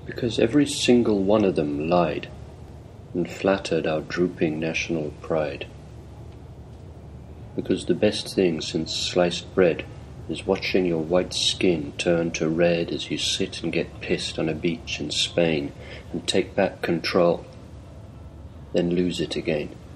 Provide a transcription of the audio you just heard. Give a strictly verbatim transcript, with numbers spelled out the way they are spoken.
Because every single one of them lied and flattered our drooping national pride. Because the best thing since sliced bread is watching your white skin turn to red as you sit and get pissed on a beach in Spain and take back control, then lose it again.